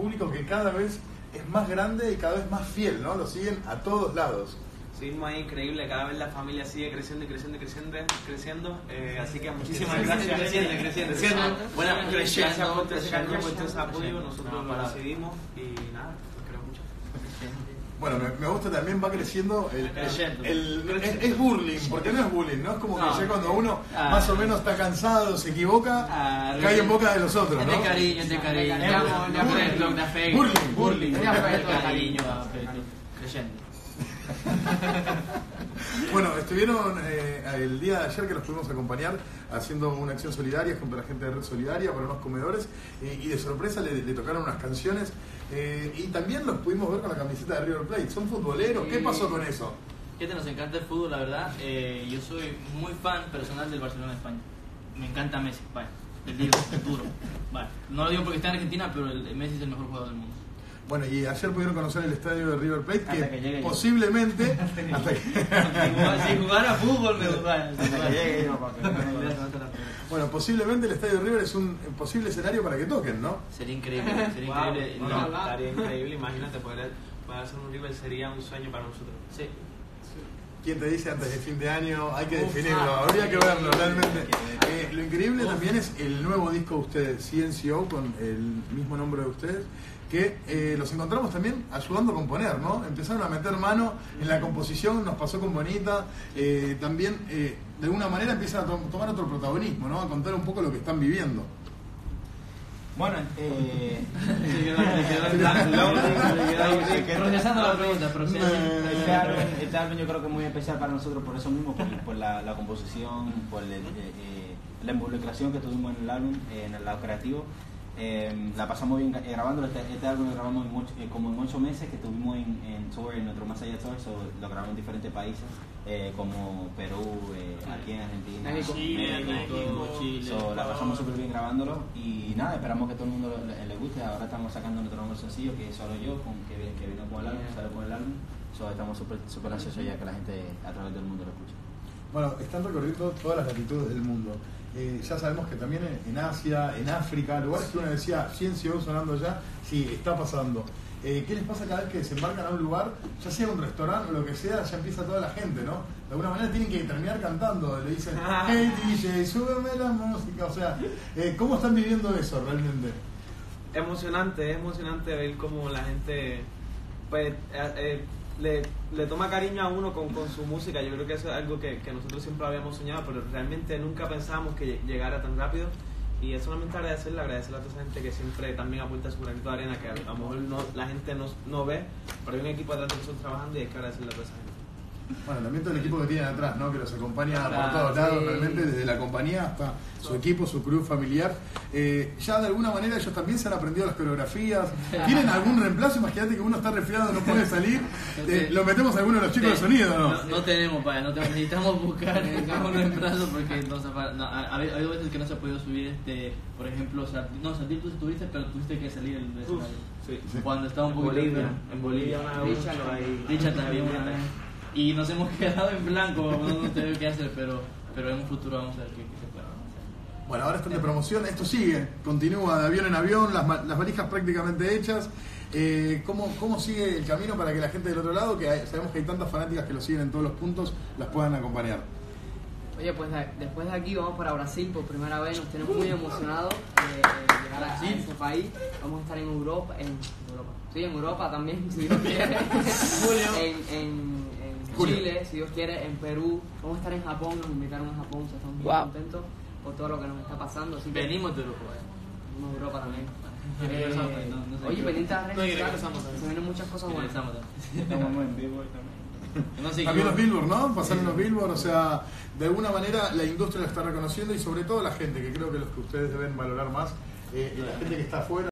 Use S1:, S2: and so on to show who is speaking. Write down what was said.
S1: público que cada vez es más grande y cada vez más fiel, ¿no? Lo siguen a todos lados.
S2: Sí, es increíble, cada vez la familia sigue creciendo y creciendo, así que muchísimas gracias. Creciendo. Bueno, gracias por todo ese apoyo, nosotros lo recibimos y nada, los queremos mucho.
S1: Bueno, me gusta también, va creciendo es burling, porque no es bullying, ¿no? Es como que ya cuando uno más o menos está cansado, se equivoca, cae en boca de los otros, ¿no?
S3: De cariño. Burling. Cariño, creyendo.
S1: Bueno, estuvieron el día de ayer que los pudimos acompañar haciendo una acción solidaria junto a la gente de Red Solidaria para unos comedores y de sorpresa le tocaron unas canciones y también los pudimos ver con la camiseta de River Plate. ¿Son futboleros? ¿Qué pasó con eso?
S3: Nos encanta el fútbol, la verdad. Yo soy muy fan personal del Barcelona de España. Me encanta Messi, vale. El digo, duro. Vale. No lo digo porque está en Argentina, pero Messi es el mejor jugador del mundo.
S1: Bueno, y ayer pudieron conocer el estadio de River Plate que posiblemente
S3: si jugara fútbol me gustara.
S1: Bueno, posiblemente el estadio de River es un posible escenario para que toquen, ¿no?
S3: Sería increíble.
S2: Estaría increíble, imagínate poder hacer un River, sería un sueño para nosotros.
S3: Sí.
S1: ¿Quién te dice antes de fin de año? Hay que definirlo, habría que verlo realmente. Lo increíble también es el nuevo disco de ustedes, CNCO, con el mismo nombre de ustedes, que los encontramos también ayudando a componer, ¿no? Empezaron a meter mano en la composición, nos pasó con Bonita, también de alguna manera empiezan a tomar otro protagonismo, ¿no? A contar un poco lo que están viviendo.
S4: Bueno,
S3: procesando la pregunta,
S4: este álbum yo creo que es muy especial para nosotros por eso mismo, por la composición, por la involucración que tuvimos en el álbum, en el lado creativo. La pasamos bien grabándolo. Este álbum lo grabamos como en 8 meses que estuvimos en tour, en nuestro Más Allá Tour, lo grabamos en diferentes países como Perú, aquí en Argentina,
S3: México, Chile.
S4: La pasamos súper bien grabándolo y nada, esperamos que todo el mundo le guste. Ahora estamos sacando nuestro nuevo sencillo que es Solo Yo, que vino con el álbum, sale con el álbum. Estamos súper ansiosos ya que la gente a través del mundo lo escuche.
S1: Bueno, están recorriendo todas las latitudes del mundo. Ya sabemos que también en Asia, en África, lugares que uno decía, ciencia sonando ya, sí, está pasando. ¿Qué les pasa cada vez que desembarcan a un lugar, ya sea un restaurante o lo que sea, ya empieza toda la gente, ¿no? De alguna manera tienen que terminar cantando, le dicen, hey DJ, súbeme la música, o sea, ¿cómo están viviendo eso realmente?
S2: Es emocionante ver cómo la gente pues le toma cariño a uno con su música. Yo creo que eso es algo que nosotros siempre habíamos soñado, pero realmente nunca pensábamos que llegara tan rápido. Y es solamente agradecerle a toda esa gente que siempre también apunta su granito de arena, que a lo mejor la gente no ve, pero hay un equipo atrás de nosotros trabajando y hay que agradecerle a toda esa gente.
S1: Bueno, también todo el equipo que tienen atrás, ¿no? Que los acompaña por todos lados, realmente, desde la compañía hasta su equipo, su crew familiar. Ya de alguna manera ellos también se han aprendido las coreografías. ¿Tienen algún reemplazo? Imagínate que uno está resfriado, no puede salir. Lo metemos a alguno de los chicos de sonido, ¿no?
S3: No tenemos, necesitamos buscar un reemplazo porque ha habido veces que no se ha podido subir, por ejemplo, Satir tú estuviste, pero tuviste que salir del escenario.
S2: Sí.
S3: Cuando estaba un poquito
S2: en Bolivia una vez,
S3: Richard también una vez. Y nos hemos quedado en blanco, no tenemos qué hacer, pero en un futuro vamos a ver qué se puede hacer.
S1: Bueno, ahora están de promoción, esto sigue, continúa de avión en avión, las valijas prácticamente hechas. ¿Cómo sigue el camino para que la gente del otro lado, que sabemos que hay tantas fanáticas que lo siguen en todos los puntos, las puedan acompañar?
S5: Oye, pues después de aquí vamos para Brasil por primera vez, nos tenemos muy emocionados de llegar a este país. Vamos a estar en Europa, sí, en Europa también, si Dios quiere. en Chile, si Dios quiere, en Perú, vamos a estar en Japón, nos invitaron a Japón, estamos muy contentos por todo lo que nos está pasando. Así que
S3: venimos de Europa.
S5: Venimos de Europa también. Oye, pendiente a las redes sociales, se vienen muchas cosas buenas.
S4: Estamos en vivo también.
S1: También los Billboard, ¿no? Pasaron los Billboard, o sea, de alguna manera la industria lo está reconociendo y sobre todo la gente, que creo que los que ustedes deben valorar más, la gente que está afuera.